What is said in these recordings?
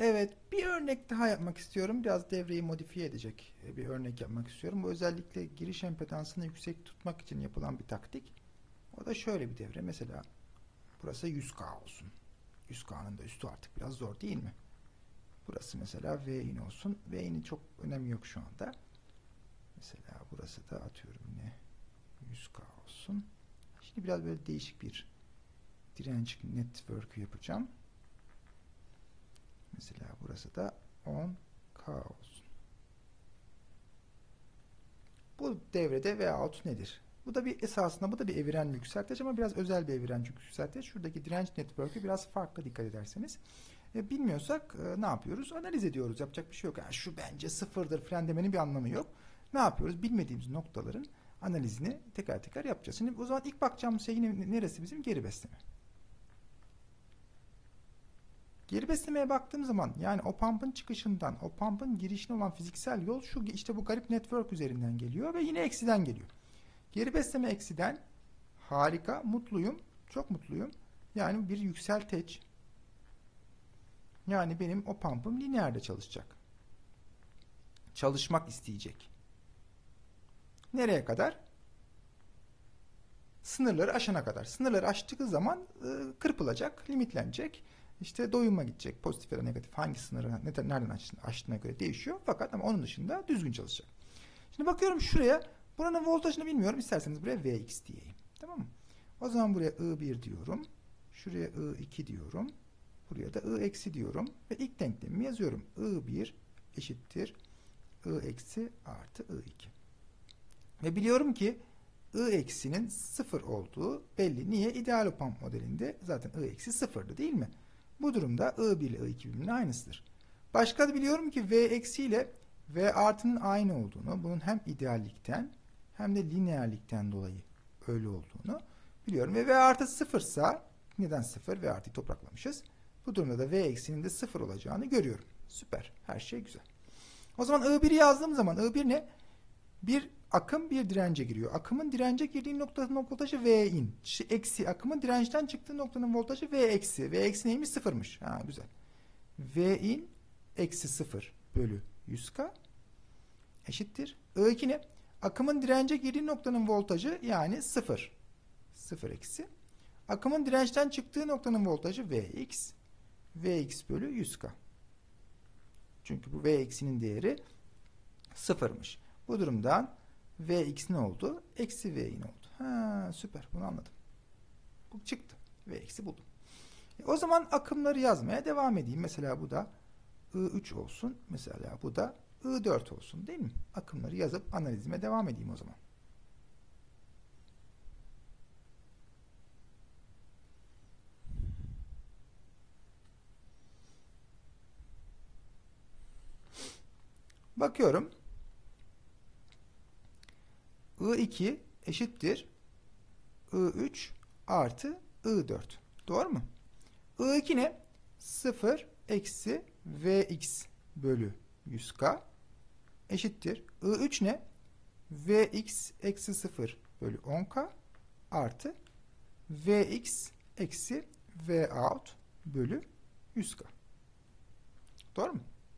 Evet, bir örnek daha yapmak istiyorum. Biraz devreyi modifiye edecek bir örnek yapmak istiyorum. Bu özellikle giriş empedansını yüksek tutmak için yapılan bir taktik. O da şöyle bir devre. Mesela burası 100K olsun. 100K'nın da üstü artık biraz zor değil mi? Burası mesela V'in olsun. V'nin çok önemi yok şu anda. Mesela burası da atıyorum yine 100K olsun. Şimdi biraz böyle değişik bir direnç network'ü yapacağım. Mesela burası da 10K olsun. Bu devrede Vout nedir? Bu da bir esasında bu da bir eviren yükselteç ama biraz özel bir eviren yükselteç. Şuradaki direnç network'ü biraz farklı dikkat ederseniz. Bilmiyorsak ne yapıyoruz? Analiz ediyoruz. Yapacak bir şey yok. Yani şu bence sıfırdır falan demenin bir anlamı yok. Ne yapıyoruz? Bilmediğimiz noktaların analizini teker teker yapacağız. Şimdi o zaman ilk bakacağımız şey yine neresi bizim? Geri besleme. Geri beslemeye baktığım zaman yani o pump'ın çıkışından o pump'ın girişine olan fiziksel yol şu işte bu garip network üzerinden geliyor ve yine eksiden geliyor. Geri besleme eksiden harika, mutluyum, çok mutluyum. Yani bir yükselteç. Yani benim o pump'ım lineerde çalışacak. Çalışmak isteyecek. Nereye kadar? Sınırları aşana kadar. Sınırları aştığı zaman kırpılacak, limitlenecek. İşte doyuma gidecek. Pozitif ya da negatif hangi sınırı nereden aştığına göre değişiyor. Fakat ama onun dışında düzgün çalışacak. Şimdi bakıyorum şuraya. Buranın voltajını bilmiyorum. İsterseniz buraya Vx diyeyim. Tamam mı? O zaman buraya I1 diyorum. Şuraya I2 diyorum. Buraya da I eksi diyorum. Ve ilk denklemimi yazıyorum. I1 eşittir I eksi artı I2. Ve biliyorum ki I eksinin 0 olduğu belli. Niye? İdeal pump modelinde zaten I eksi 0'dı değil mi? Bu durumda I1 ile I2 birbirinin aynısıdır. Başka da biliyorum ki V eksi ile V artının aynı olduğunu, bunun hem ideallikten hem de lineerlikten dolayı öyle olduğunu biliyorum. Ve V artı 0 ise neden 0? V artıyı topraklamışız. Bu durumda da V eksinin de 0 olacağını görüyorum. Süper. Her şey güzel. O zaman I1'i yazdığım zaman I1 ne? Bir akım bir dirence giriyor. Akımın dirence girdiği noktanın voltajı V in. Eksi akımın dirençten çıktığı noktanın voltajı V eksi. V eksi neymiş? Sıfırmış. Ha, güzel. V in eksi 0 bölü 100K eşittir. I2 ne? Akımın dirence girdiği noktanın voltajı yani 0. 0 eksi. Akımın dirençten çıktığı noktanın voltajı Vx. Vx bölü 100K. Çünkü bu V eksinin değeri 0'mış. Bu durumdan Vx ne oldu? Eksi V'in oldu. Ha, süper. Bunu anladım. Bu çıktı. Vx'i buldum. O zaman akımları yazmaya devam edeyim. Mesela bu da I3 olsun. Mesela bu da I4 olsun. Değil mi? Akımları yazıp analizime devam edeyim o zaman. Bakıyorum. I2 eşittir I3 artı I4. Doğru mu? I2 ne? 0 eksi Vx bölü 100K eşittir. I3 ne? Vx eksi 0 bölü 10K artı Vx eksi Vout bölü 100K. Doğru mu?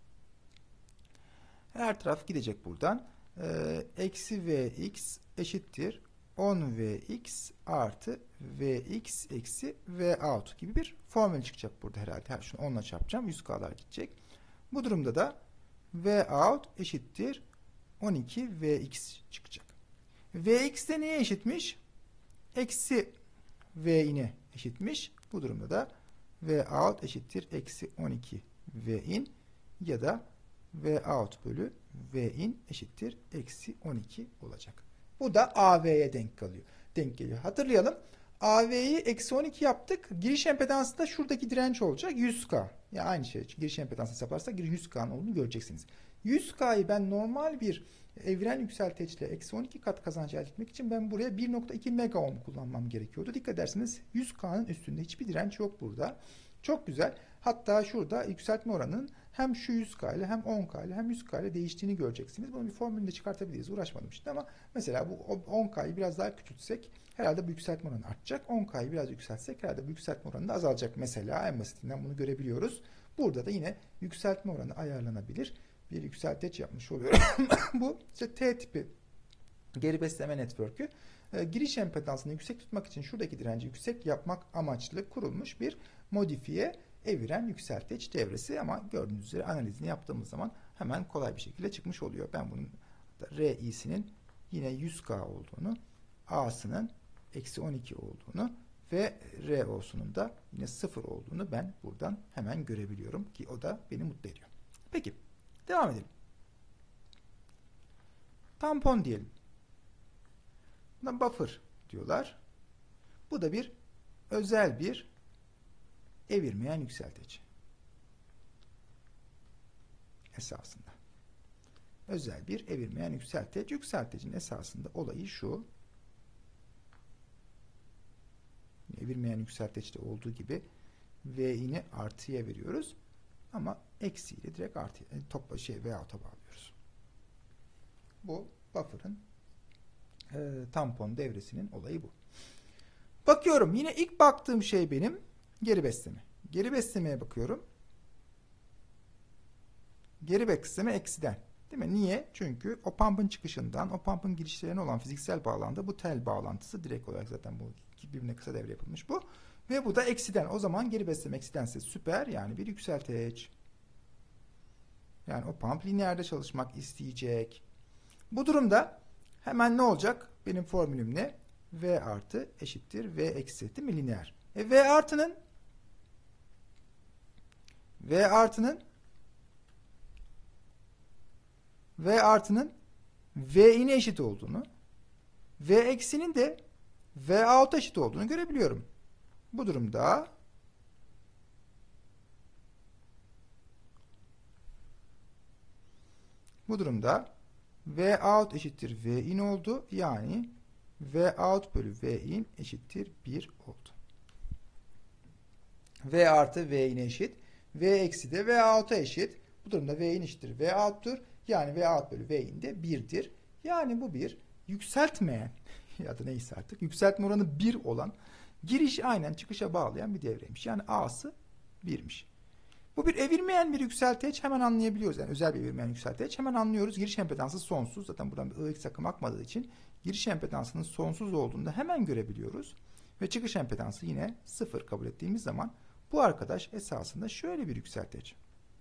Her taraf gidecek buradan. Eksi Vx eşittir 10 Vx artı Vx eksi Vout gibi bir formül çıkacak burada herhalde. Şunu 10'la çarpacağım. 100K'lar gidecek. Bu durumda da Vout eşittir 12 Vx çıkacak. Vx de neye eşitmiş? Eksi V'ine eşitmiş. Bu durumda da Vout eşittir eksi 12 Vin ya da Vout bölü Vin eşittir eksi 12 olacak. Bu da AV'ye denk geliyor. Hatırlayalım. AV'yi eksi 12 yaptık. Giriş empedansı da şuradaki direnç olacak. 100K. Yani aynı şey. Giriş empedansı yaparsak 100K'nın olduğunu göreceksiniz. 100K'yı ben normal bir evren yükselteçle eksi 12 kat kazanç elde etmek için ben buraya 1.2 mega ohm kullanmam gerekiyordu. Dikkat ederseniz 100K'nın üstünde hiçbir direnç yok burada. Çok güzel. Hatta şurada yükseltme oranının hem şu 100K ile hem 10K ile hem 100K ile değiştiğini göreceksiniz. Bunu bir formülünde çıkartabiliriz. Uğraşmadım şimdi ama mesela bu 10K'yı biraz daha küçültsek herhalde bu yükseltme oranı artacak. 10K'yı biraz yükseltsek herhalde bu yükseltme oranı da azalacak. Mesela en basitinden bunu görebiliyoruz. Burada da yine yükseltme oranı ayarlanabilir bir yükselteç yapmış oluyor. Bu işte T tipi geri besleme network'ü giriş empedansını yüksek tutmak için şuradaki direnci yüksek yapmak amaçlı kurulmuş bir modifiye eviren yükselteç devresi, ama gördüğünüz üzere analizini yaptığımız zaman hemen kolay bir şekilde çıkmış oluyor. Ben bunun RI'sinin yine 100K olduğunu, A'sının eksi 12 olduğunu ve RO'sunun da yine 0 olduğunu ben buradan hemen görebiliyorum ki o da beni mutlu ediyor. Peki devam edelim. Tampon diyelim. Buna buffer diyorlar. Bu da bir özel bir evirmeyen yükseltici. Esasında. Özel bir evirmeyen yükseltici. Yükselticinin esasında olayı şu. Evirmeyen yükselticide olduğu gibi V'ini artıya veriyoruz. Ama eksiyle direkt artıya V'out'a bağlıyoruz. Bu buffer'ın tampon devresinin olayı bu. Bakıyorum. Yine ilk baktığım şey benim geri besleme. Geri beslemeye bakıyorum. Geri besleme eksiden. Değil mi? Niye? Çünkü o pump'ın çıkışından o pump'ın girişlerine olan fiziksel bağlantı, bu tel bağlantısı direkt olarak zaten bu birbirine kısa devre yapılmış bu. Ve bu da eksiden. O zaman geri besleme eksidense süper, yani bir yükselteç. Yani o pump lineerde çalışmak isteyecek. Bu durumda hemen ne olacak? Benim formülüm ne? V artı eşittir V eksi, değil mi? Lineer. V artının V'ine eşit olduğunu, V eksinin de V out'a eşit olduğunu görebiliyorum. Bu durumda V out eşittir V in oldu. Yani V out bölü V in eşittir 1 oldu. V artı V in eşit. V eksi de V out'a eşit. Bu durumda V in eşittir V out'tur. Yani V out bölü V in de 1'dir. Yani bu bir yükseltmeyen ya da neyse artık yükseltme oranı 1 olan, girişi aynen çıkışa bağlayan bir devreymiş. Yani A'sı 1'miş. Bu bir evirmeyen bir yükselteç, hemen anlayabiliyoruz. Yani özel bir evirmeyen yükselteç hemen anlıyoruz. Giriş empedansı sonsuz. Zaten buradan bir IX akım akmadığı için giriş empedansının sonsuz olduğunu da hemen görebiliyoruz. Ve çıkış empedansı yine 0 kabul ettiğimiz zaman bu arkadaş esasında şöyle bir yükselteç.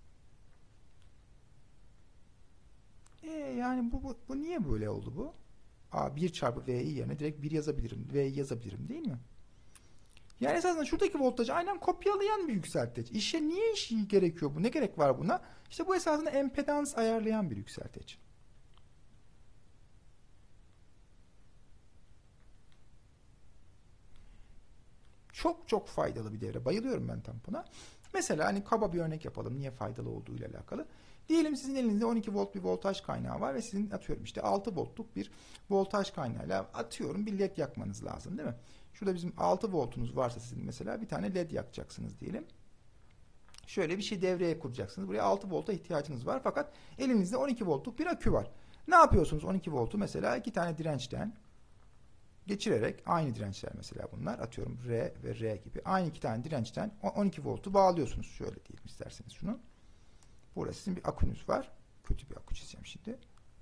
Yani bu niye böyle oldu bu? 1 çarpı V'yi yerine direkt 1 yazabilirim. V'yi yazabilirim değil mi? Yani esasında şuradaki voltajı aynen kopyalayan bir yükselteç. Niye işi gerekiyor bu? Ne gerek var buna? İşte bu esasında empedans ayarlayan bir yükselteç. Çok faydalı bir devre. Bayılıyorum ben tampona. Mesela hani kaba bir örnek yapalım. Niye faydalı olduğu ile alakalı. Diyelim sizin elinizde 12 volt bir voltaj kaynağı var ve sizin atıyorum işte 6 voltluk bir voltaj kaynağıyla atıyorum bir led yakmanız lazım, değil mi? Şurada bizim 6 voltunuz varsa sizin mesela bir tane led yakacaksınız diyelim. Şöyle bir şey devreye kuracaksınız. Buraya 6 volta ihtiyacınız var fakat elinizde 12 voltluk bir akü var. Ne yapıyorsunuz 12 voltu mesela iki tane dirençten geçirerek, aynı dirençler mesela bunlar, atıyorum R ve R gibi aynı iki tane dirençten 12 voltu bağlıyorsunuz. Şöyle diyelim isterseniz şunu. Burada sizin bir akünüz var. Kötü bir akü çizeceğim şimdi.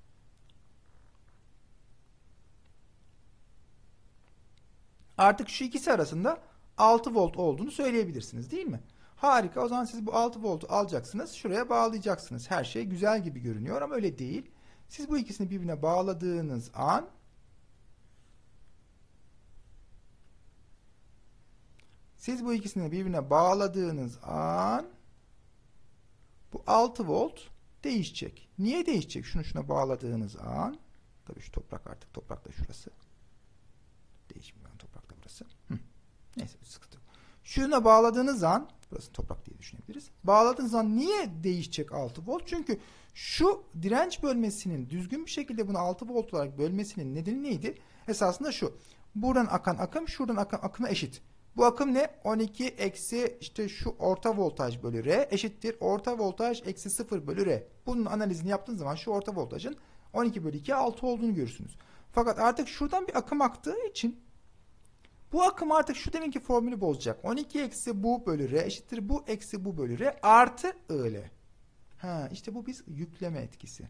Artık şu ikisi arasında 6 volt olduğunu söyleyebilirsiniz değil mi? Harika. O zaman siz bu 6 voltu alacaksınız. Şuraya bağlayacaksınız. Her şey güzel gibi görünüyor ama öyle değil. Siz bu ikisini birbirine bağladığınız an bu 6 volt değişecek. Niye değişecek? Şuna bağladığınız an, tabii şu toprak artık, toprak da şurası. Değişmiyor toprak da burası. Neyse bir sıkıntı yok. Şuna bağladığınız an, burası toprak diye düşünebiliriz. Bağladığınız an niye değişecek 6 volt? Çünkü şu direnç bölmesinin düzgün bir şekilde bunu 6 volt olarak bölmesinin nedeni neydi? Esasında şu. Buradan akan akım şuradan akan akıma eşit. Bu akım ne? 12 eksi işte şu orta voltaj bölü R eşittir. Orta voltaj eksi 0 bölü R. Bunun analizini yaptığınız zaman şu orta voltajın 12 bölü 2 6 olduğunu görürsünüz. Fakat artık şuradan bir akım aktığı için Bu akım artık şu deminki formülü bozacak. 12 eksi bu bölü R eşittir bu eksi bu bölü R artı IL. Ha, işte bu biz yükleme etkisi.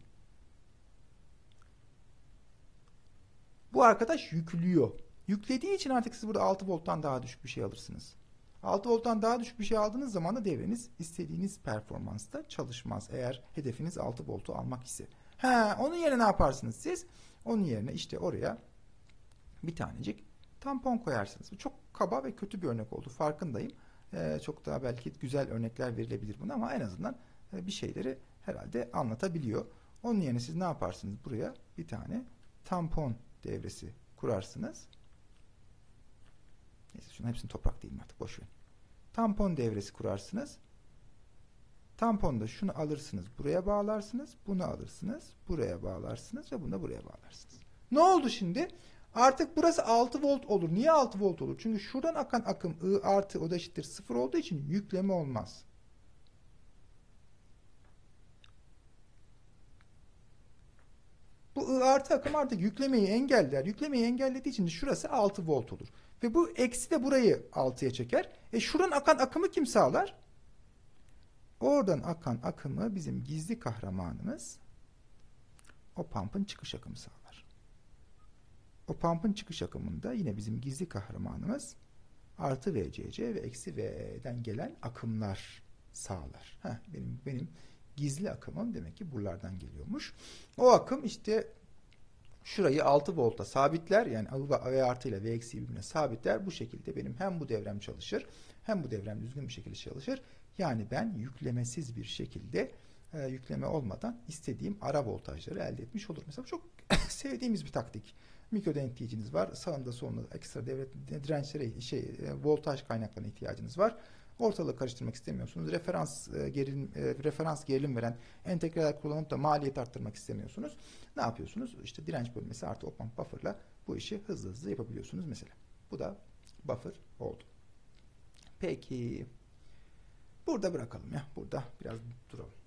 Bu arkadaş yüklüyor. Yüklediği için artık siz burada 6 volttan daha düşük bir şey alırsınız. 6 volttan daha düşük bir şey aldığınız zaman da devreniz istediğiniz performansta çalışmaz. Eğer hedefiniz 6 voltu almak ise. Ha, onun yerine ne yaparsınız siz? Onun yerine işte oraya bir tanecik tampon koyarsınız. Bu çok kaba ve kötü bir örnek oldu. Farkındayım. Çok daha belki güzel örnekler verilebilir buna ama en azından bir şeyleri herhalde anlatabiliyor. Onun yerine siz ne yaparsınız? Buraya bir tane tampon devresi kurarsınız. Neyse şunun hepsini toprak diyeyim artık. Boş verin. Tampon devresi kurarsınız. Tamponda şunu alırsınız. Buraya bağlarsınız. Bunu alırsınız. Buraya bağlarsınız ve bunu da buraya bağlarsınız. Ne oldu şimdi? Artık burası 6 volt olur. Niye 6 volt olur? Çünkü şuradan akan akım I artı o da eşittir 0 olduğu için yükleme olmaz. Bu I artı akım artık yüklemeyi engeller. Yüklemeyi engellediği için de şurası 6 volt olur. Ve bu eksi de burayı 6'ya çeker. Şuradan akan akımı kim sağlar? Oradan akan akımı bizim gizli kahramanımız o pump'ın çıkış akımı sağlar. O pump'ın çıkış akımında yine bizim gizli kahramanımız artı VCC ve eksi V'den gelen akımlar sağlar. Benim gizli akımım demek ki buralardan geliyormuş. O akım işte şurayı 6 volta sabitler. Yani V artı ile V eksi birbirine sabitler. Bu şekilde benim hem bu devrem çalışır hem bu devrem düzgün bir şekilde çalışır. Yani ben yüklemesiz bir şekilde yükleme olmadan istediğim ara voltajları elde etmiş olurum. Mesela çok sevdiğimiz bir taktik. Mikro denetleyiciniz var. Sağında solunda ekstra dirençlere voltaj kaynaklarına ihtiyacınız var. Ortalığı karıştırmak istemiyorsunuz. Referans gerilim veren entegreler kullanıp da maliyet arttırmak istemiyorsunuz. Ne yapıyorsunuz? İşte direnç bölmesi artı op-amp buffer'la bu işi hızlı hızlı yapabiliyorsunuz mesela. Bu da buffer oldu. Peki. Burada bırakalım ya. Burada biraz duralım.